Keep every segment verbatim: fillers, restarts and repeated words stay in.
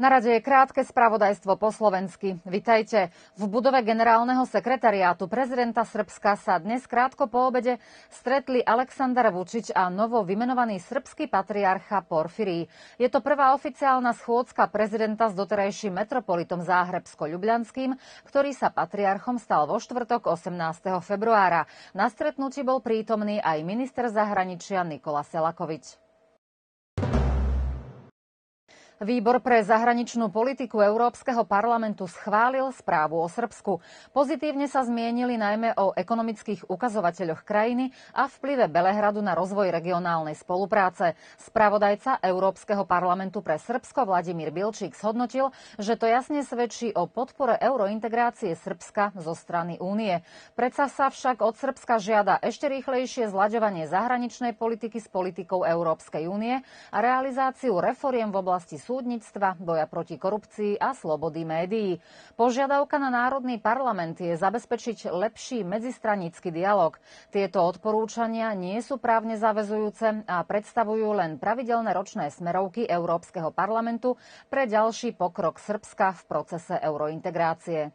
Na rade je krátke spravodajstvo po slovensky. Vitajte. V budove generálneho sekretariátu prezidenta Srbska sa dnes krátko po obede stretli Aleksandar Vučić a novo vymenovaný srbský patriarcha Porfirij. Je to prvá oficiálna schôdzka prezidenta s doterajším metropolitom Záhrebsko-Ľubľanským, ktorý sa patriarchom stal vo štvrtok osemnásteho februára. Na stretnutí bol prítomný aj minister zahraničia Nikola Selakovič. Výbor pre zahraničnú politiku Európskeho parlamentu schválil správu o Srbsku. Pozitívne sa zmienili najmä o ekonomických ukazovateľoch krajiny a vplyve Belehradu na rozvoj regionálnej spolupráce. Spravodajca Európskeho parlamentu pre Srbsko Vladimír Bilčík zhodnotil, že to jasne svedčí o podpore eurointegrácie Srbska zo strany Únie. Predsa sa však od Srbska žiada ešte rýchlejšie zlaďovanie zahraničnej politiky s politikou Európskej únie a realizáciu reforiem v oblasti súdnictva, boja proti korupcii a slobody médií. Požiadavka na Národný parlament je zabezpečiť lepší medzistranícky dialog. Tieto odporúčania nie sú právne zaväzujúce a predstavujú len pravidelné ročné smerovky Európskeho parlamentu pre ďalší pokrok Srbska v procese eurointegrácie.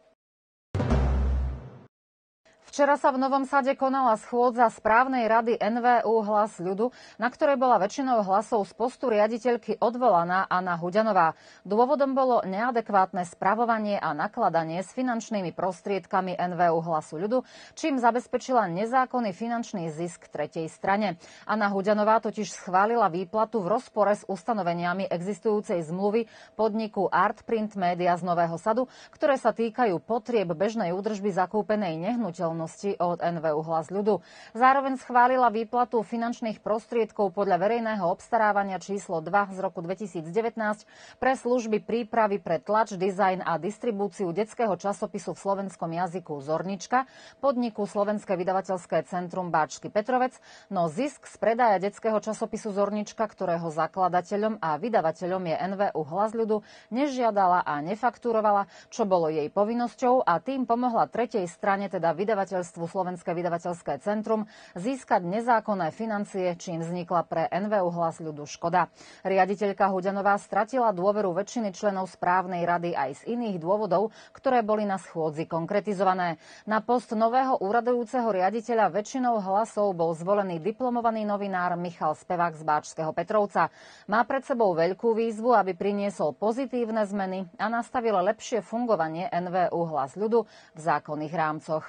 Včera sa v Novom Sade konala schôdza správnej rady en vé ú Hlas ľudu, na ktorej bola väčšinou hlasov z postu riaditeľky odvolaná Anna Huďanová. Dôvodom bolo neadekvátne spravovanie a nakladanie s finančnými prostriedkami en vé ú Hlasu ľudu, čím zabezpečila nezákonný finančný zisk tretej strane. Anna Huďanová totiž schválila výplatu v rozpore s ustanoveniami existujúcej zmluvy podniku Artprint Media z Nového Sadu, ktoré sa týkajú potrieb bežnej údržby zakúpenej nehnuteľnosti od en vé ú Hlas ľudu. Zároveň schválila výplatu finančných prostriedkov podľa verejného obstarávania číslo dva z roku dvetisícdevätnásť pre služby prípravy pre tlač, dizajn a distribúciu detského časopisu v slovenskom jazyku Zornička, podniku Slovenské vydavateľské centrum Báčsky Petrovec, no zisk z predaja detského časopisu Zornička, ktorého zakladateľom a vydavateľom je en vé ú Hlas ľudu, nežiadala a nefakturovala, čo bolo jej povinnosťou, a tým pomohla tretej strane, teda vydavateľ Slovenské vydavateľské centrum, získať nezákonné financie, čím vznikla pre en vé ú Hlas ľudu škoda. Riaditeľka Huďanová stratila dôveru väčšiny členov správnej rady aj z iných dôvodov, ktoré boli na schôdzi konkretizované. Na post nového úradujúceho riaditeľa väčšinou hlasov bol zvolený diplomovaný novinár Michal Spevák z Báčskeho Petrovca. Má pred sebou veľkú výzvu, aby priniesol pozitívne zmeny a nastavil lepšie fungovanie en vé ú Hlas ľudu v zákonných rámcoch.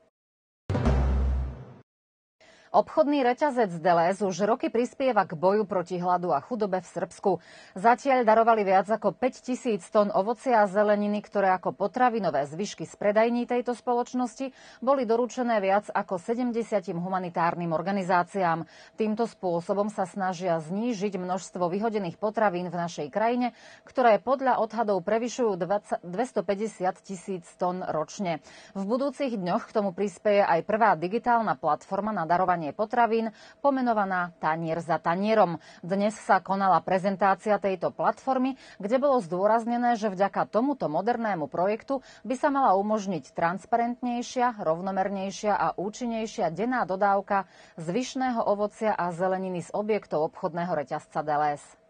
Obchodný reťazec Delhaize už roky prispieva k boju proti hladu a chudobe v Srbsku. Zatiaľ darovali viac ako päť tisíc tón ovocia a zeleniny, ktoré ako potravinové zvyšky z predajní tejto spoločnosti boli doručené viac ako sedemdesiatim humanitárnym organizáciám. Týmto spôsobom sa snažia znížiť množstvo vyhodených potravín v našej krajine, ktoré podľa odhadov prevyšujú dvestopäťdesiat tisíc tón ročne. V budúcich dňoch k tomu prispieje aj prvá digitálna platforma na darovanie potravín, pomenovaná Tanier za tanierom. Dnes sa konala prezentácia tejto platformy, kde bolo zdôraznené, že vďaka tomuto modernému projektu by sa mala umožniť transparentnejšia, rovnomernejšia a účinnejšia denná dodávka zvyšného ovocia a zeleniny z objektov obchodného reťazca Delhaize.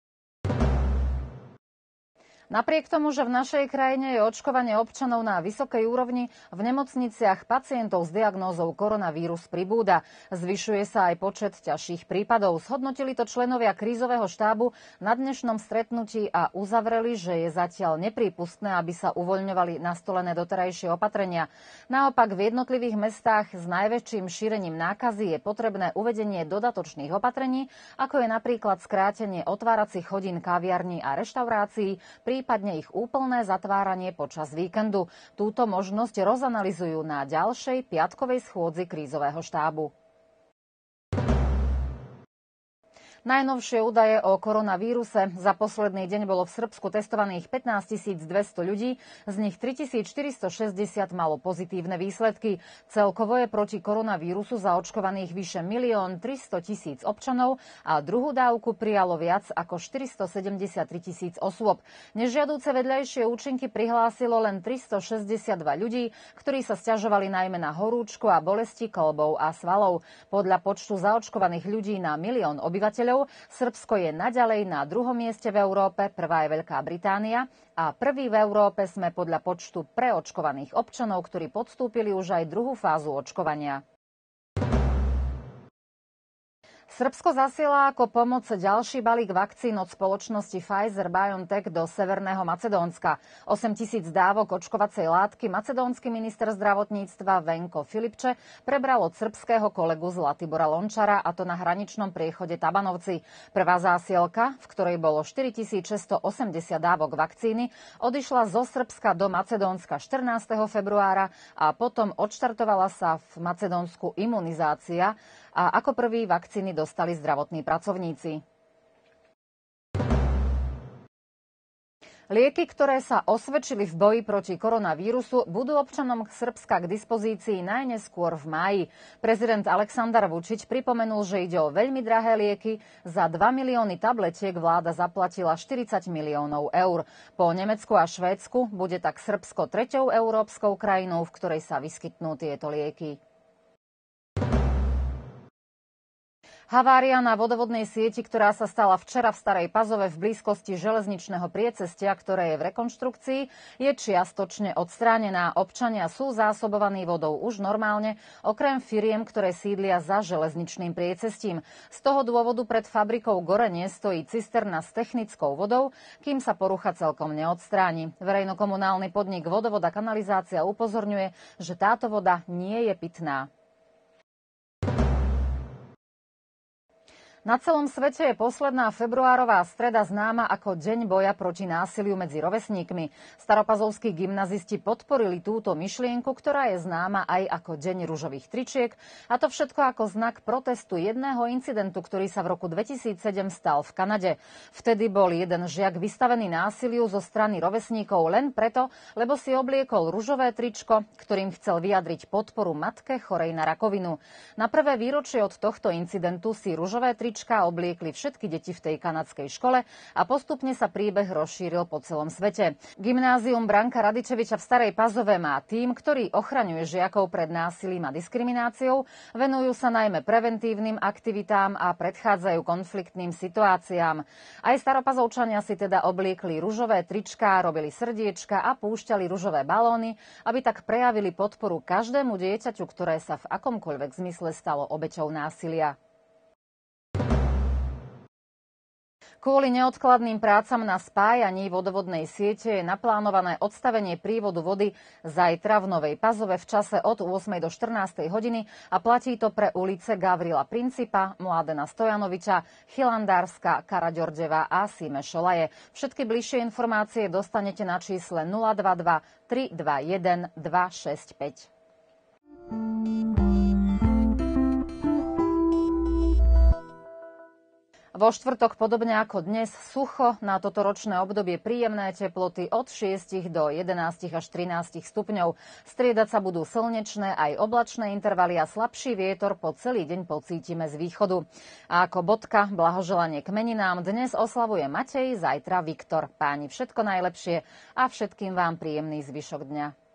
Napriek tomu, že v našej krajine je očkovanie občanov na vysokej úrovni, v nemocniciach pacientov s diagnózou koronavírus pribúda. Zvyšuje sa aj počet ťažších prípadov. Zhodnotili to členovia krízového štábu na dnešnom stretnutí a uzavreli, že je zatiaľ neprípustné, aby sa uvoľňovali nastolené doterajšie opatrenia. Naopak v jednotlivých mestách s najväčším šírením nákazy je potrebné uvedenie dodatočných opatrení, ako je napríklad skrátenie otváracích hodín kaviarní a reštaurácií, prípadne ich úplné zatváranie počas víkendu. Túto možnosť rozanalizujú na ďalšej piatkovej schôdzi krízového štábu. Najnovšie údaje o koronavíruse. Za posledný deň bolo v Srbsku testovaných pätnásťtisícdvesto ľudí, z nich tritisícštyristošesťdesiat malo pozitívne výsledky. Celkovo je proti koronavírusu zaočkovaných vyše milión tristotisíc občanov a druhú dávku prijalo viac ako štyristosedemdesiattri tisíc osôb. Nežiaduce vedľajšie účinky prihlásilo len tristošesťdesiatdva ľudí, ktorí sa sťažovali najmä na horúčku a bolesti kĺbov a svalov. Podľa počtu zaočkovaných ľudí na milión obyvateľov obyvateľov. Srbsko je naďalej na druhom mieste v Európe, prvá je Veľká Británia a prvý v Európe sme podľa počtu preočkovaných občanov, ktorí podstúpili už aj druhú fázu očkovania. Srbsko zasiela ako pomoc ďalší balík vakcín od spoločnosti Pfizer-BioNTech do Severného Macedónska. osem tisíc dávok očkovacej látky macedónsky minister zdravotníctva Venko Filipče prebral od srbského kolegu Zlatibora Lončara, a to na hraničnom priechode Tabanovci. Prvá zásielka, v ktorej bolo štyritisícšesťstoosemdesiat dávok vakcíny, odišla zo Srbska do Macedónska štrnásteho februára a potom odštartovala sa v Macedónsku imunizácia a ako prvý vakcíny dostali zdravotní pracovníci. Lieky, ktoré sa osvedčili v boji proti koronavírusu, budú občanom Srbska k dispozícii najneskôr v máji. Prezident Aleksandar Vučić pripomenul, že ide o veľmi drahé lieky. Za dva milióny tabletiek vláda zaplatila štyridsať miliónov eur. Po Nemecku a Švédsku bude tak Srbsko treťou európskou krajinou, v ktorej sa vyskytnú tieto lieky. Havária na vodovodnej sieti, ktorá sa stala včera v Starej Pazove v blízkosti železničného priecestia, ktoré je v rekonštrukcii, je čiastočne odstránená. Občania sú zásobovaní vodou už normálne, okrem firiem, ktoré sídlia za železničným priecestím. Z toho dôvodu pred fabrikou Gorenie stojí cisterna s technickou vodou, kým sa porucha celkom neodstráni. Verejnokomunálny podnik Vodovod a kanalizácia upozorňuje, že táto voda nie je pitná. Na celom svete je posledná februárová streda známa ako Deň boja proti násiliu medzi rovesníkmi. Staropazovskí gymnazisti podporili túto myšlienku, ktorá je známa aj ako Deň ružových tričiek, a to všetko ako znak protestu jedného incidentu, ktorý sa v roku dvetisícsedem stal v Kanade. Vtedy bol jeden žiak vystavený násiliu zo strany rovesníkov len preto, lebo si obliekol ružové tričko, ktorým chcel vyjadriť podporu matke chorej na rakovinu. Na prvé výročie od tohto incidentu si ružové tričko obliekli všetky deti v tej kanadskej škole a postupne sa príbeh rozšíril po celom svete. Gymnázium Branka Radičeviča v Starej Pazove má tím, ktorý ochraňuje žiakov pred násilím a diskrimináciou, venujú sa najmä preventívnym aktivitám a predchádzajú konfliktným situáciám. Aj Staropazovčania si teda obliekli ružové tričká, robili srdiečka a púšťali ružové balóny, aby tak prejavili podporu každému dieťaťu, ktoré sa v akomkoľvek zmysle stalo obeťou násilia. Kvôli neodkladným prácam na spájaní vodovodnej siete je naplánované odstavenie prívodu vody zajtra v Novej Pazove v čase od ôsmej do štrnástej hodiny a platí to pre ulice Gavrila Principa, Mladena Stojanoviča, Chylandárska, Karaďordeva a Sime Šolaje. Všetky bližšie informácie dostanete na čísle nula dva dva tri dva jeden dva šesť päť. Vo štvrtok, podobne ako dnes, sucho, na toto ročné obdobie príjemné teploty od šiestich do jedenástich až trinástich stupňov. Striedať sa budú slnečné aj oblačné intervaly a slabší vietor po celý deň pocítime z východu. A ako bodka, blahoželanie k meninám dnes oslavuje Matej, zajtra Viktor. Páni, všetko najlepšie a všetkým vám príjemný zvyšok dňa.